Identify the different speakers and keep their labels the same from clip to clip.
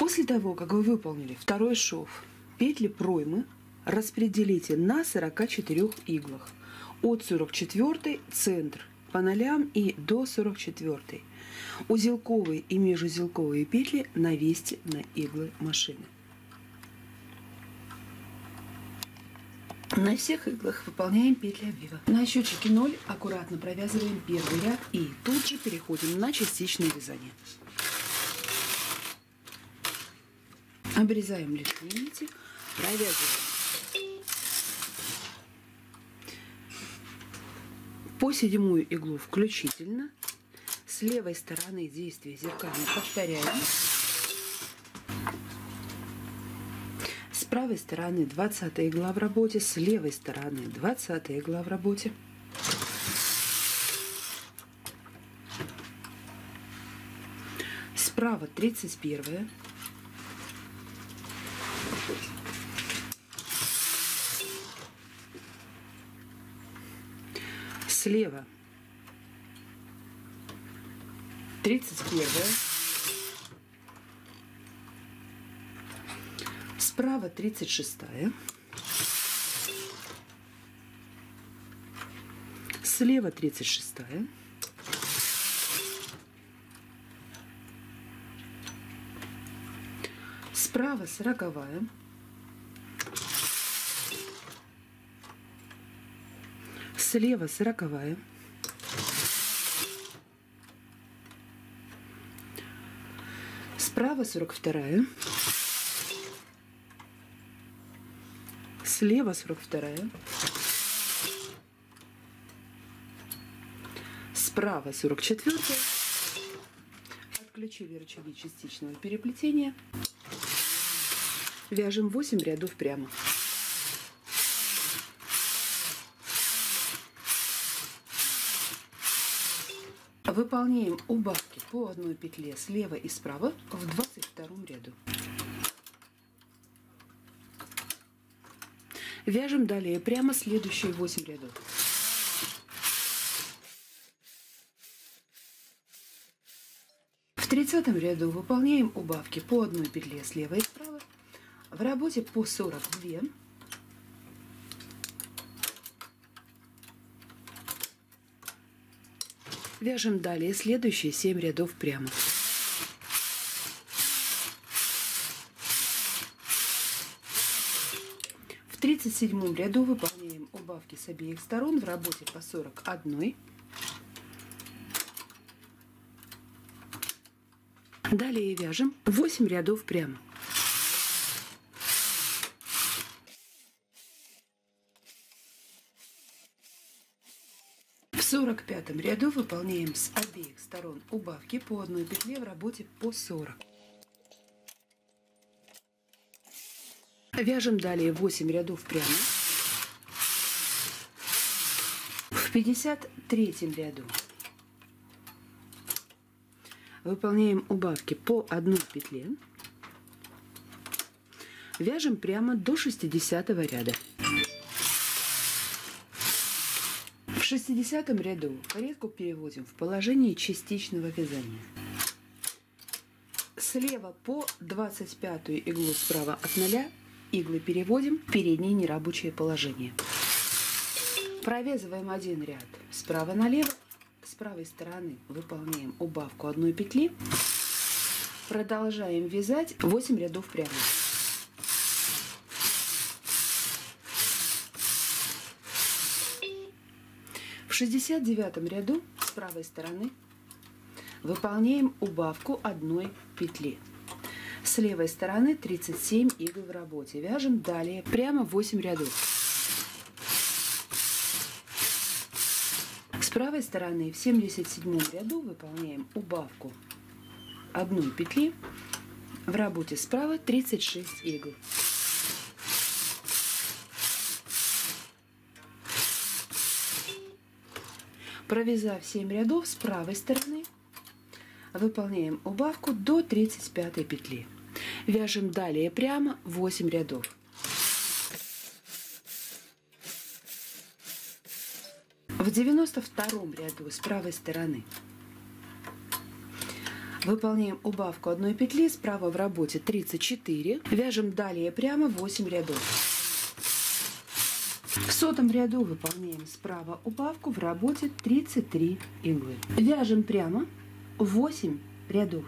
Speaker 1: После того, как вы выполнили второй шов, петли проймы распределите на 44 иглах. От 44 центр по нолям и до 44. Узелковые и межузелковые петли навесьте на иглы машины. На всех иглах выполняем петли обвива. На счетчике 0 аккуратно провязываем первый ряд и тут же переходим на частичное вязание. Обрезаем лишние нити, провязываем по 7-ю иглу включительно. С левой стороны действие зеркально повторяем. С правой стороны 20 игла в работе, с левой стороны 20 игла в работе. Справа 31. Слева 31. Справа 36. Слева 36. Справа 40. Слева 40. Справа 42. Слева 42. Справа 44. Отключили рычаги частичного переплетения. Вяжем 8 рядов прямо. Выполняем убавки по одной петле слева и справа в 22 ряду. Вяжем далее прямо следующие 8 рядов. В 30 ряду выполняем убавки по одной петле слева и справа в работе по 42. Вяжем далее следующие 7 рядов прямо. В 37 ряду выполняем убавки с обеих сторон в работе по 41. Далее вяжем 8 рядов прямо. В 45 ряду выполняем с обеих сторон убавки по одной петле в работе по 40. Вяжем далее 8 рядов прямо. В 53 ряду выполняем убавки по одной петле. Вяжем прямо до 60 ряда. В 60 ряду каретку переводим в положение частичного вязания. Слева по 25 иглу справа от 0 иглы переводим в переднее нерабочее положение. Провязываем один ряд справа налево. С правой стороны выполняем убавку одной петли. Продолжаем вязать 8 рядов прямо. В 69 ряду с правой стороны выполняем убавку одной петли. С левой стороны 37 игл в работе. Вяжем далее прямо 8 рядов. С правой стороны в 77 ряду выполняем убавку одной петли. В работе справа 36 игл. Провязав 7 рядов с правой стороны, выполняем убавку до 35 петли. Вяжем далее прямо 8 рядов. В 92 ряду с правой стороны Выполняем убавку одной петли, справа в работе 34, вяжем далее прямо 8 рядов. В 100-м ряду выполняем справа убавку, в работе 33 иглы. Вяжем прямо 8 рядов.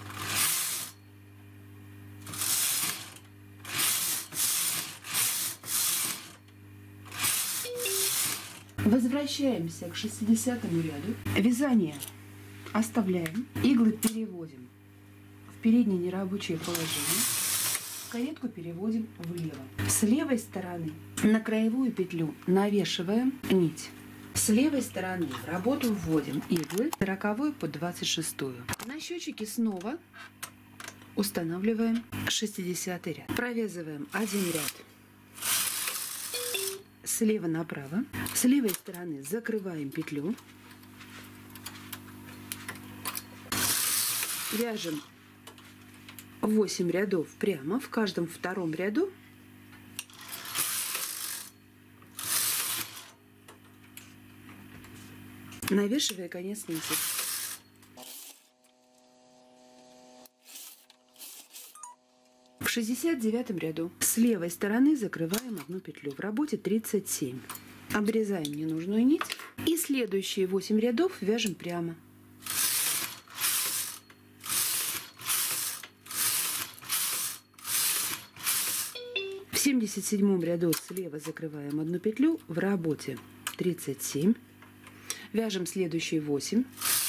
Speaker 1: Возвращаемся к 60-му ряду. Вязание оставляем, иглы переводим в переднее нерабочее положение, каретку переводим влево. С левой стороны на краевую петлю навешиваем нить. С левой стороны в работу вводим иглы 40 по 26. На счетчике снова устанавливаем 60 ряд. Провязываем один ряд слева направо. С левой стороны закрываем петлю. Вяжем 8 рядов прямо. В каждом втором ряду навешивая конец нити. В 69 ряду с левой стороны закрываем одну петлю. В работе 37. Обрезаем ненужную нить и следующие 8 рядов вяжем прямо. В 77 ряду слева закрываем одну петлю. В работе 37. Вяжем следующие 8.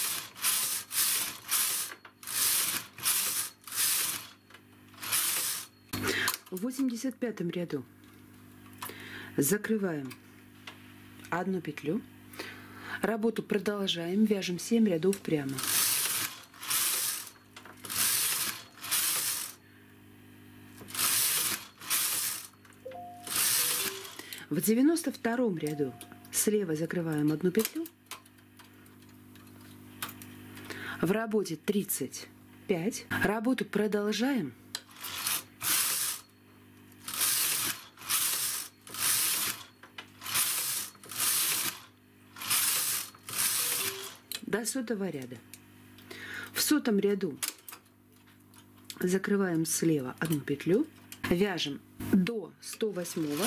Speaker 1: В 85 ряду закрываем одну петлю. Работу продолжаем. Вяжем 7 рядов прямо. В 92 ряду слева закрываем одну петлю. В работе 35. Работу продолжаем. До 100-го ряда. В 100-м ряду закрываем слева одну петлю. Вяжем до 108-го.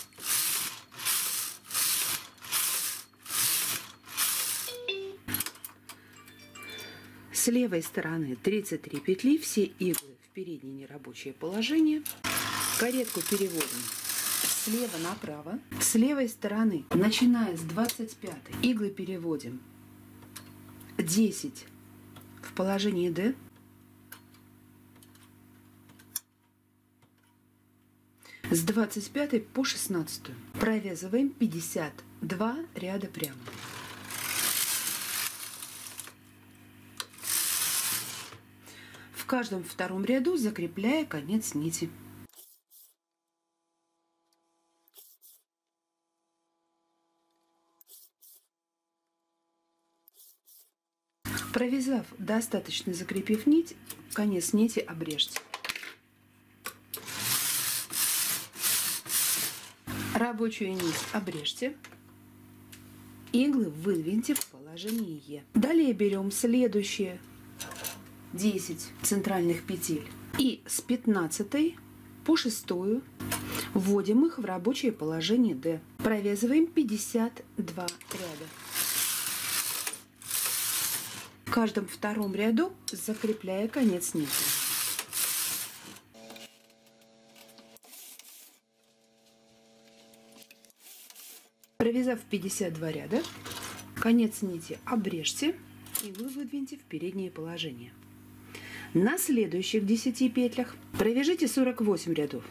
Speaker 1: С левой стороны 33 петли, все иглы в переднее нерабочее положение. Каретку переводим слева направо. С левой стороны, начиная с 25, иглы переводим 10 в положение D. С 25 по 16 провязываем 52 ряда прямо. В каждом втором ряду закрепляя конец нити. Провязав достаточно, закрепив нить, конец нити обрежьте. Рабочую нить обрежьте. Иглы выдвиньте в положение Е. Далее берем следующие 10 центральных петель и с 15 по 6 вводим их в рабочее положение D. Провязываем 52 ряда. В каждом втором ряду закрепляя конец нити. Провязав 52 ряда, конец нити обрежьте, иглы выдвиньте в переднее положение. На следующих 10 петлях провяжите 48 рядов.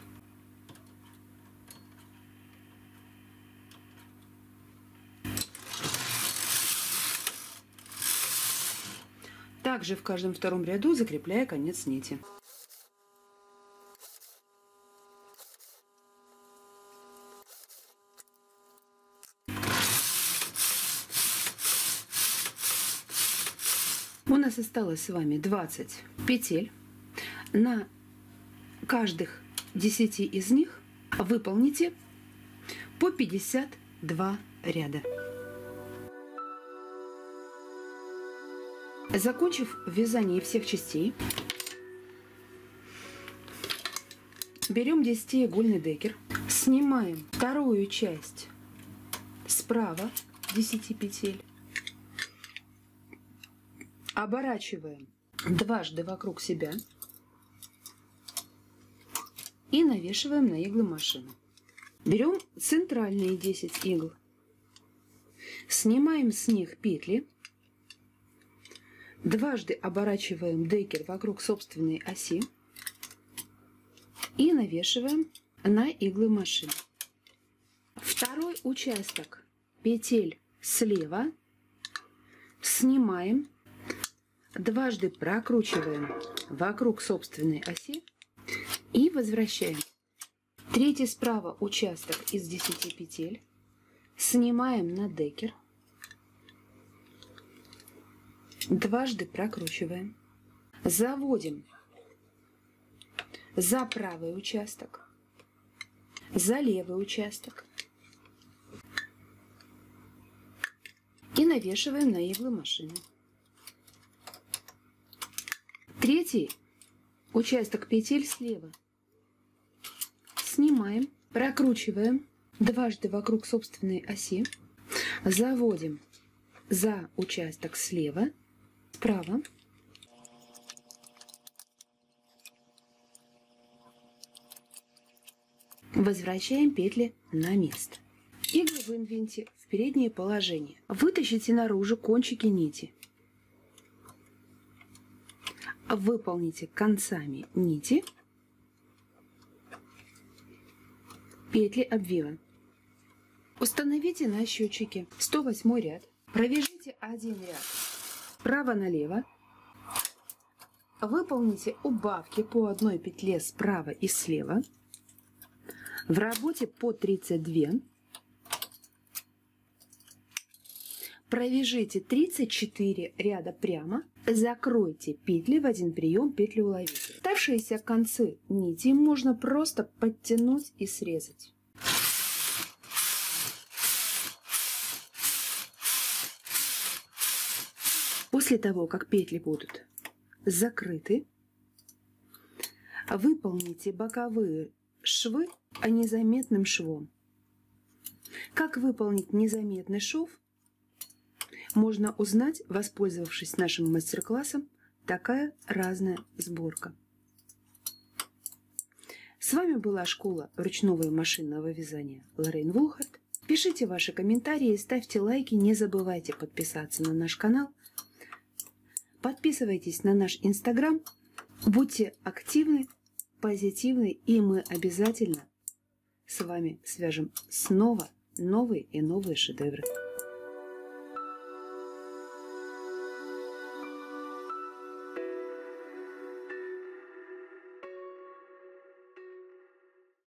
Speaker 1: Также в каждом втором ряду закрепляя конец нити. У нас осталось с вами 20 петель. На каждых 10 из них выполните по 52 ряда. Закончив вязание всех частей, берем 10-игольный декер, снимаем вторую часть справа 10 петель, оборачиваем дважды вокруг себя и навешиваем на иглы машины. Берем центральные 10 игл, снимаем с них петли, дважды оборачиваем декер вокруг собственной оси и навешиваем на иглы машины. Второй участок петель слева снимаем, дважды прокручиваем вокруг собственной оси и возвращаем. Третий справа участок из 10 петель снимаем на декер, дважды прокручиваем, заводим за правый участок, за левый участок и навешиваем на иглы машины. Третий участок петель слева снимаем, прокручиваем дважды вокруг собственной оси, заводим за участок слева, справа, возвращаем петли на место. Иглы вынвиньте в переднее положение. Вытащите наружу кончики нити. Выполните концами нити петли обвива. Установите на счетчике 108 ряд. Провяжите один ряд справа налево. Выполните убавки по одной петле справа и слева. В работе по 32 провяжите 34 ряда прямо, закройте петли в один прием петлеуловитель. Оставшиеся концы нити можно просто подтянуть и срезать. После того, как петли будут закрыты, выполните боковые швы незаметным швом. Как выполнить незаметный шов, можно узнать, воспользовавшись нашим мастер-классом «Такая разная сборка». С вами была школа ручного и машинного вязания Лоррейн Вулхард. Пишите ваши комментарии, ставьте лайки, не забывайте подписаться на наш канал. Подписывайтесь на наш Инстаграм, будьте активны, позитивны, и мы обязательно с вами свяжем снова новые и новые шедевры.